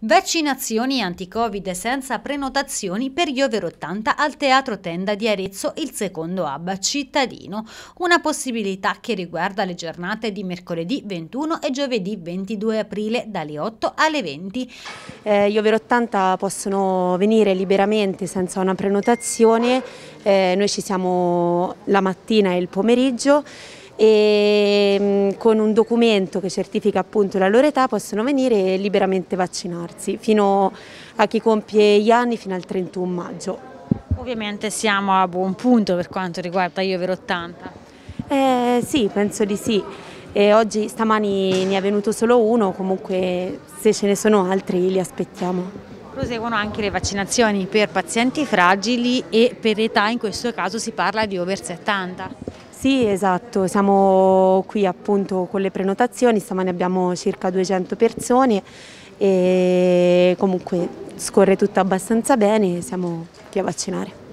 Vaccinazioni anti-Covid senza prenotazioni per gli over 80 al Teatro Tenda di Arezzo, il secondo hub cittadino. Una possibilità che riguarda le giornate di mercoledì 21 e giovedì 22 aprile dalle 8 alle 20. Gli over 80 possono venire liberamente senza una prenotazione, noi ci siamo la mattina e il pomeriggio e con un documento che certifica appunto la loro età possono venire e liberamente vaccinarsi fino a chi compie gli anni fino al 31 maggio. Ovviamente siamo a buon punto per quanto riguarda gli over 80. Sì, penso di sì. Oggi stamani ne è venuto solo uno, comunque se ce ne sono altri li aspettiamo. Proseguono anche le vaccinazioni per pazienti fragili e per età, in questo caso si parla di over 70. Sì, esatto, siamo qui appunto con le prenotazioni, stamani abbiamo circa 200 persone e comunque scorre tutto abbastanza bene, siamo qui a vaccinare.